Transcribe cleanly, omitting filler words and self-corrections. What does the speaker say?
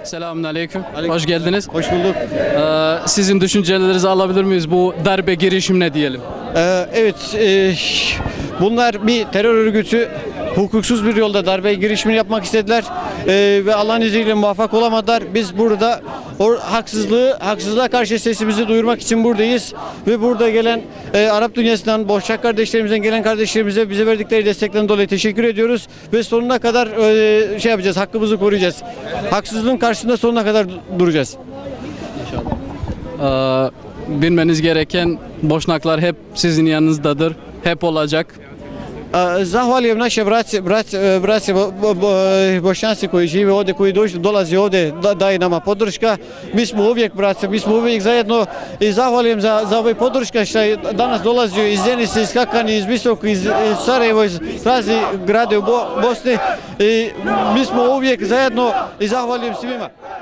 Selamünaleyküm. Hoş geldiniz. Hoş bulduk. Sizin düşüncelerinizi alabilir miyiz bu darbe girişimine diyelim? Evet, bunlar bir terör örgütü, hukuksuz bir yolda darbe girişimini yapmak istediler ve Allah'ın izniyle muvaffak olamadılar. Biz burada haksızlığa karşı sesimizi duyurmak için buradayız ve burada gelen Arap dünyasından, Boşnak kardeşlerimizden gelen kardeşlerimize bize verdikleri destekten dolayı teşekkür ediyoruz ve sonuna kadar şey yapacağız, hakkımızı koruyacağız. Haksızlığın karşısında sonuna kadar duracağız. Bilmeniz gereken Boşnaklar hep sizin yanınızdadır, hep olacak. Zahvaljujem naše braće Bošnjaci koji žive ovdje, koji dolaze ovdje, daje nama podrška. Mi smo uvijek braća, mi smo uvijek zajedno i zahvaljujem za ovaj podrška što je danas dolazio iz Zenice, iz Kakani, iz Visokog, iz Sarajeva, iz raznih grade u Bosni. I mi smo uvijek zajedno i zahvaljujem svima.